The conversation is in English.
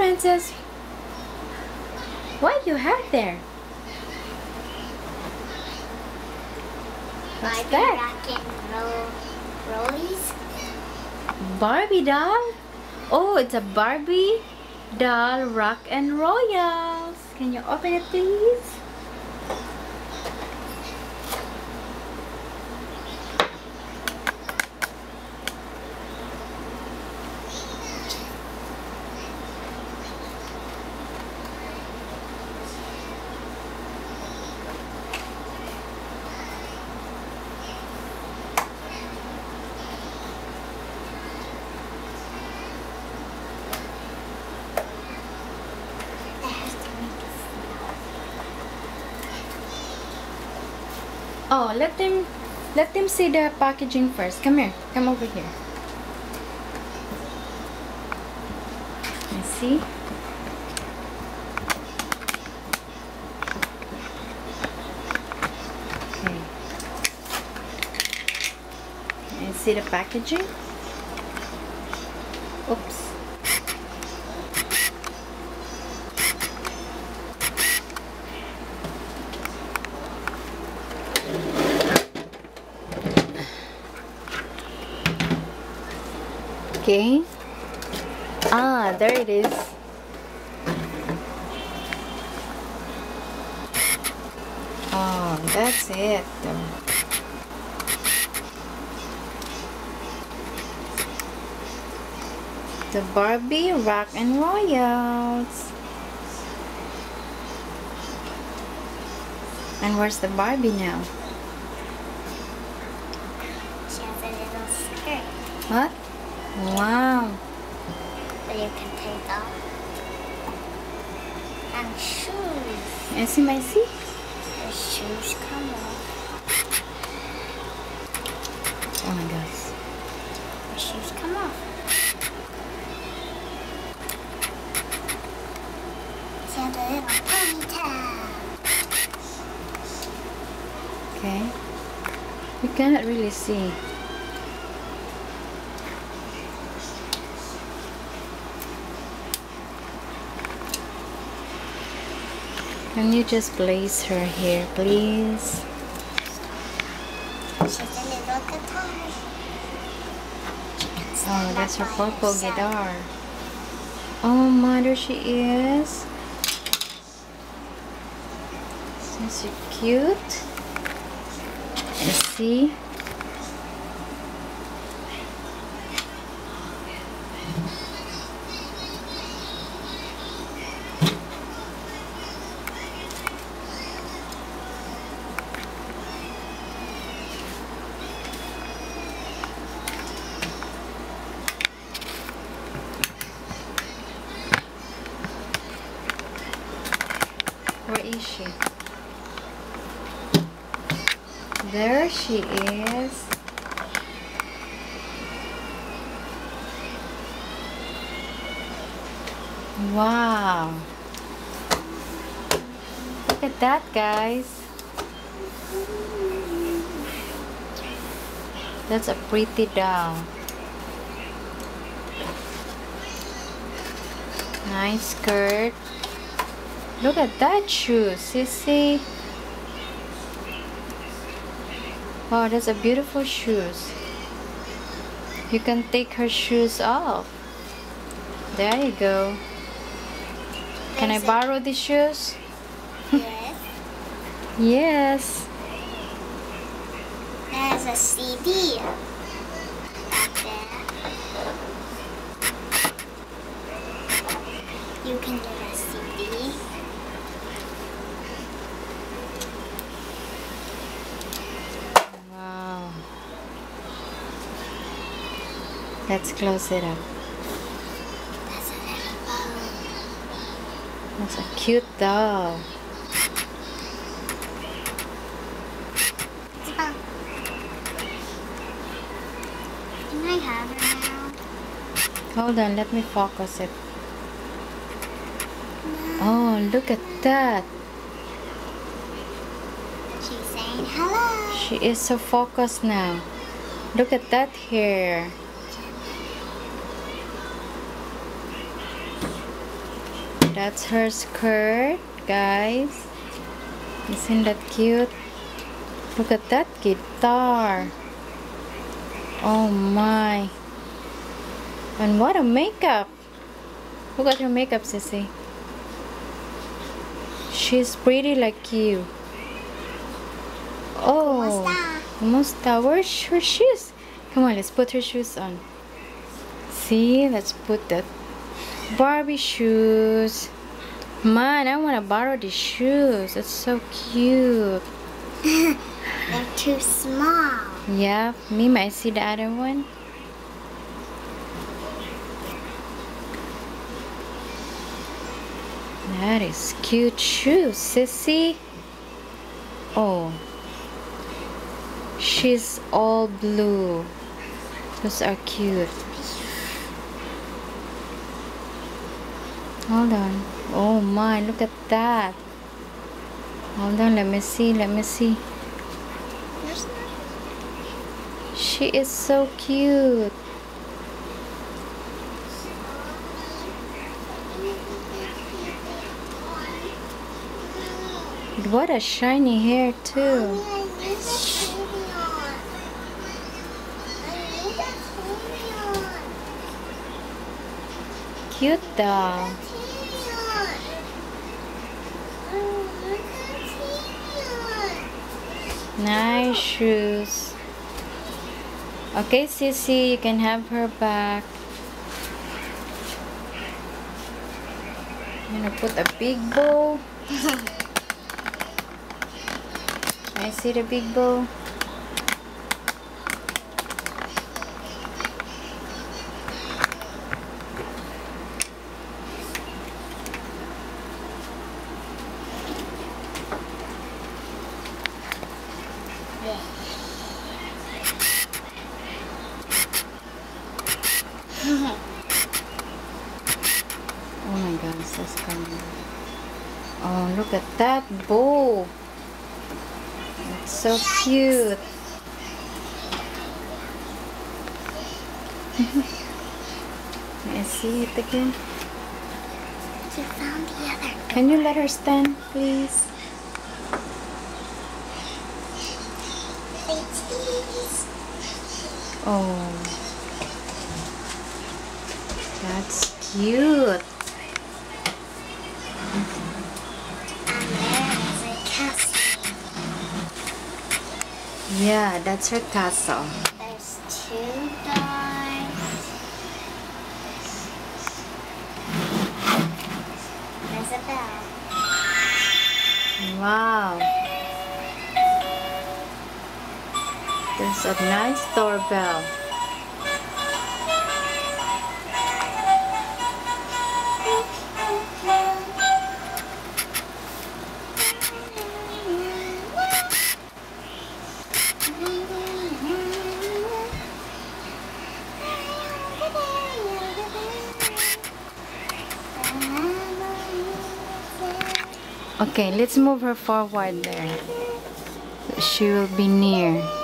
Princess. What you have there? What's that? Rock and rollies. Barbie doll? Oh, it's a Barbie doll Rock and Royals. Can you open it, please? Oh, let them see the packaging first. Come here. Come over here. Let's see. Okay. Let's see the packaging. Oops. Okay. Ah, there it is. Oh, that's it. The Barbie Rock and Royals. And where's the Barbie now? She has a little skirt. What? Wow. That you can take off. And shoes. I see. The shoes come off. Oh my gosh. The shoes come off. She has a little ponytail. Okay. You cannot really see. Can you just place her here, please? She's a little guitar. Oh, that's her purple guitar. Oh, mother, she is. So cute. Let's see. Where is she? There she is. Wow. Look at that, guys. That's a pretty doll. Nice skirt. Look at that shoe, Sissy. Wow, that's a beautiful shoes. You can take her shoes off. There you go. Can I borrow the shoes? Yes. Yes. There's a CD back there. You can get a CD. Wow. Let's close it up. That's a little bow. That's a cute doll. Oh. Can I have her now? Hold on, let me focus it. Oh, look at that. She's saying hello. She is so focused now. Look at that hair. That's her skirt, guys. Isn't that cute? Look at that guitar. Oh my. And what a makeup. Look at her makeup, Sissy. She's pretty like you. Oh, Musta. Where's her shoes? Come on, let's put her shoes on. See, let's put that Barbie shoes. Man, I want to borrow these shoes. That's so cute. They're too small. Yeah, me might see the other one. That is cute shoes, Sissy. Oh, she's all blue. Those are cute. Hold on. Oh my, look at that. Hold on, let me see, let me see. She is so cute. What a shiny hair too. Cute though. Nice shoes. Okay, Sissy, you can have her back. I'm gonna put a big bow. I see the big bow. Oh my gosh, that's coming. Oh, look at that bow. It's so cute. May I see it again? You found the other. Can you let her stand, please? Oh, that's cute. Yeah, that's her castle. There's 2 doors. There's a bell. Wow. There's a nice doorbell. Okay, let's move her forward there. She will be near.